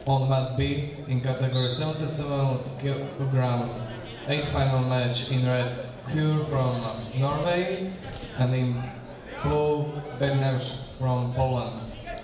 On mat B in category 77 kilograms, 8th final match in red, Kure from Norway, and in blue, Bednarz from Poland.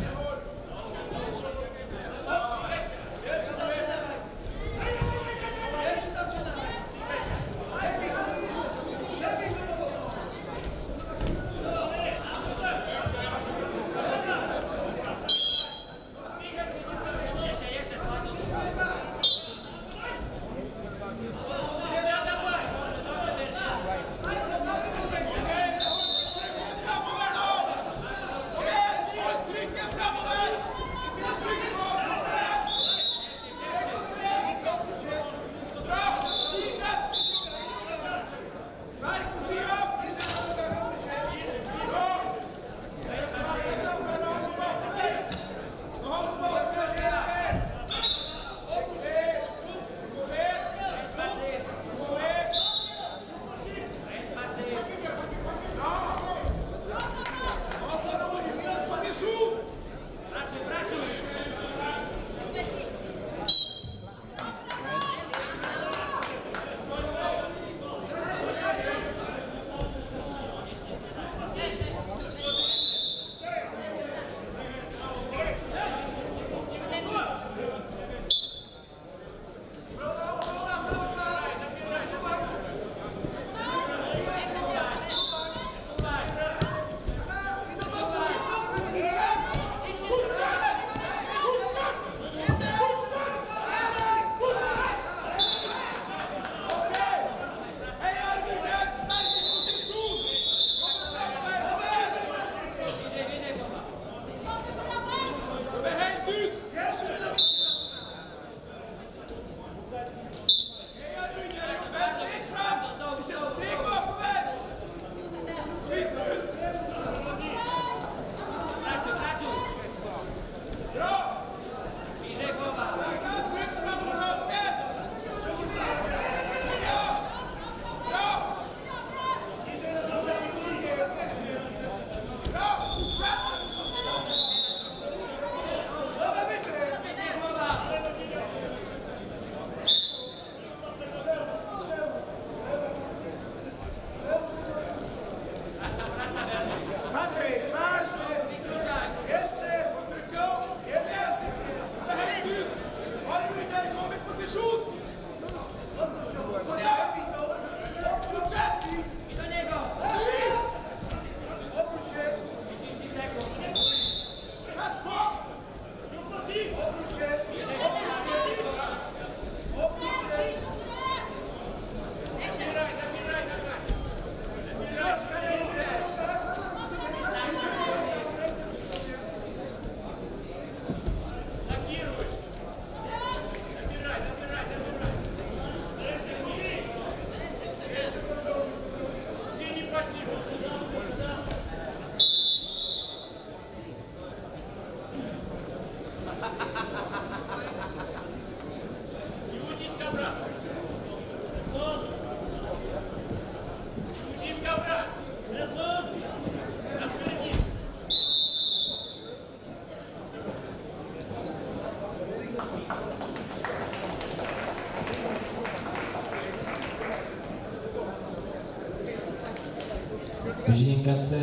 Žinka C.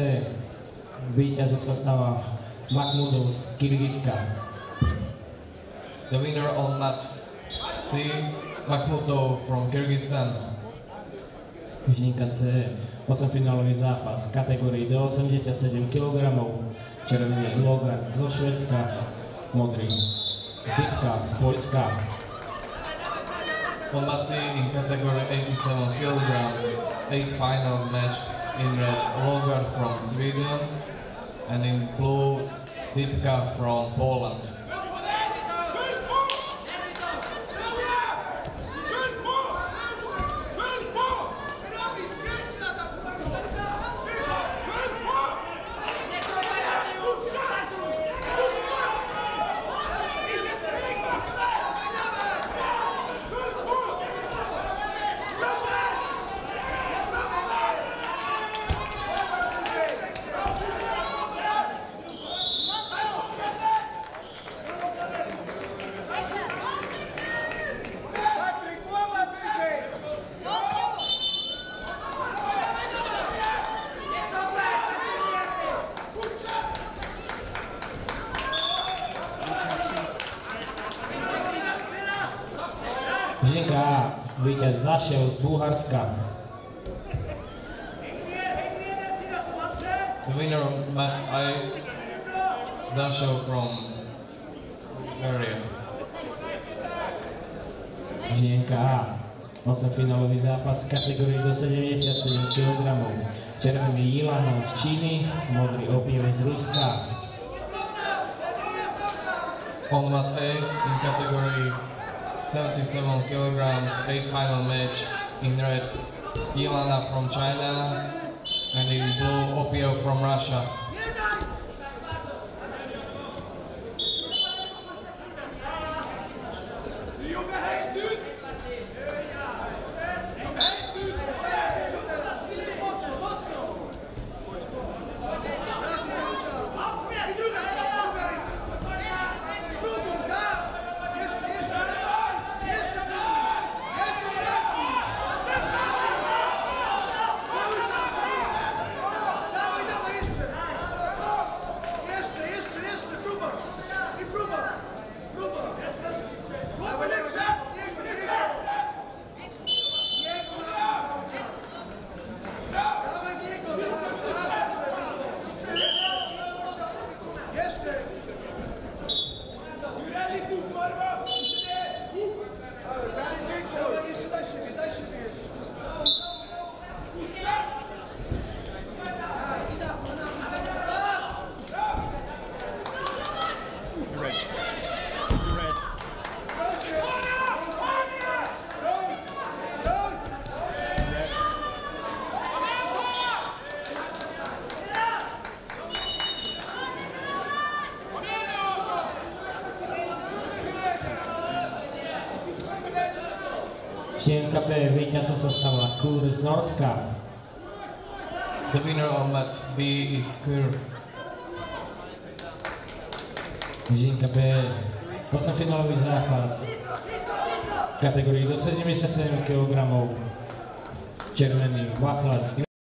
Víťazom sa stala Mahmudov z Kyrgyzska. The winner on mat C, Mahmudov from Kyrgyzstan. Žinka C. Osmfinálový zápas v kategórii do 87 kg. Červený Logan zo Švédska, modrý Dipka z Poľska. On mat C in category 87 kg, 8th final match in red, Logan from Sweden, and in blue, Dipka from Poland. Žilinka A, víťaz Zašev z Bulharska. The winner of match I, Zashev from Bulgaria. Žilinka A, 8-finálový zápas v kategórii do 77 kg. Červený Jilanov z Číny, modrý Opiev z Ruska. On mat A in category 77 kilograms, 8th final match in red, Ilana from China and in blue, Opiev from Russia. Žilinka B, víťazom sa stala Kur z Norska. The winner of match B is Kur. Žilinka B, 8-finálový zápas v kategórii do 77 kg. Červený Vachlas